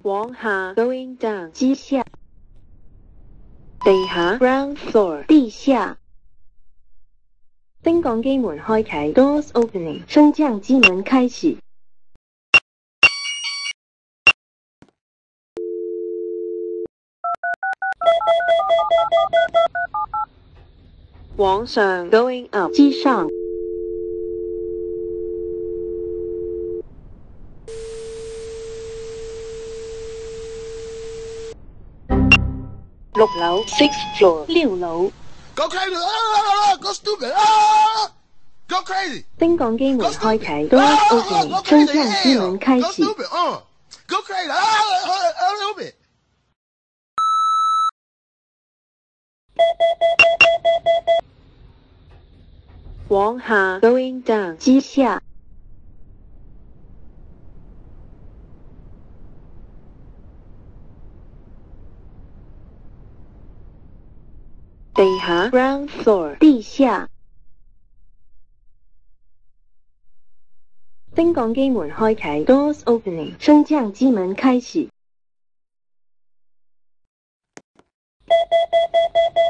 往下 going down 机下， 地下 ground floor 地下， 升降机门开启 doors opening 升降机门开启， 往上 going up 机上， 六楼 sixth floor 6楼， Go crazy! Ah, go stupid! Ah, go crazy! 升降机门开启 Ah, doors go opening 升 crazy! 降机门开 Go 启， stupid! Go crazy! A little bit. 往下 going down 机下， 地下 ground floor 地下， 升降机门开启 doors opening 升降机门开启，